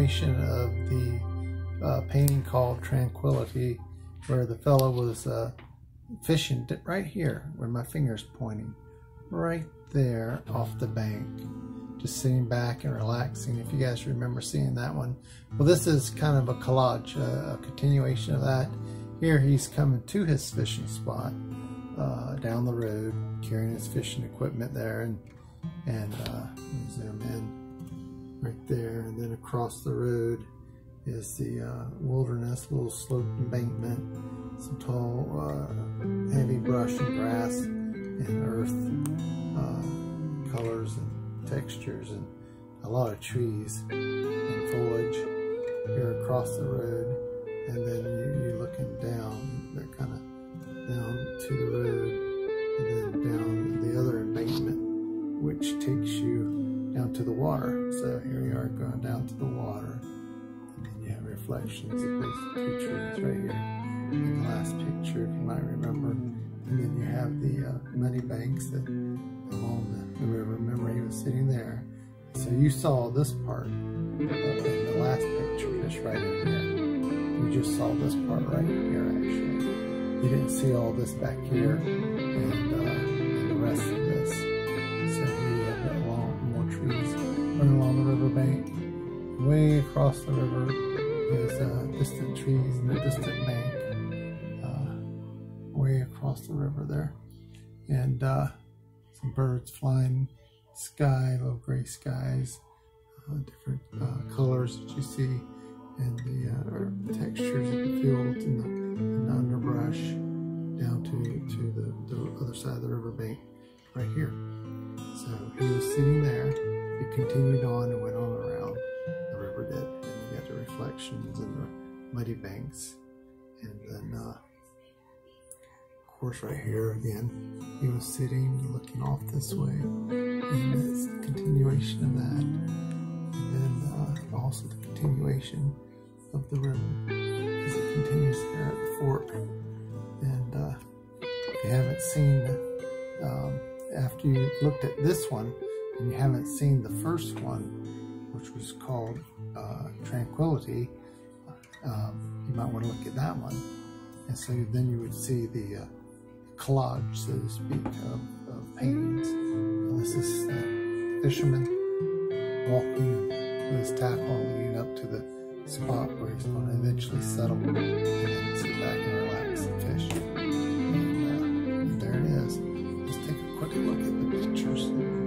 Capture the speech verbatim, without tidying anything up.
continuation of the uh, painting called Tranquility, where the fellow was uh, fishing right here, where my finger's pointing, right there off the bank, just sitting back and relaxing. If you guys remember seeing that one. Well, this is kind of a collage, uh, a continuation of that. Here he's coming to his fishing spot uh, down the road, carrying his fishing equipment there, and and uh, zoom in right there, and then across the road is the uh, wilderness, little sloped embankment, some tall, uh, heavy brush and grass and earth uh, colors and textures, and a lot of trees and foliage here across the road. And then you, you're looking down, they're kind of down to the road, and then down the other embankment, which takes you down to the water. So here you are going down to the water, and then you have reflections of those two trees right here in the last picture, if you might remember. And then you have the uh, muddy banks that along the, the river. Remember, he was sitting there. So you saw this part uh, in the last picture, just right in here. You just saw this part right here, actually. You didn't see all this back here and, uh, and the rest of this. So here you have that long, more trees running along the riverbank. Way across the river is uh, distant trees and the distant bank. Uh, way across the river there. And uh, some birds flying, sky, little gray skies, uh, different uh, colors that you see, and the uh, textures of the fields and the, and the underbrush down to, to the, the other side of the riverbank right here. So he was sitting there. He continued on and went on around. The river did, and you got the reflections and the muddy banks. And then, uh, of course, right here again, he was sitting looking off this way, and it's the continuation of that. And then uh, also the continuation of the river as it continues there at the fork. And uh, if you haven't seen, um, after you looked at this one and you haven't seen the first one, which was called uh, Tranquility, um, you might want to look at that one. And so then you would see the uh, collage, so to speak, of, of paintings. And this is a fisherman walking with his tackle leading up to the spot where he's going to eventually settle and then sit back and relax and fish. And, uh, and there it is. Let's take a quick look at the pictures.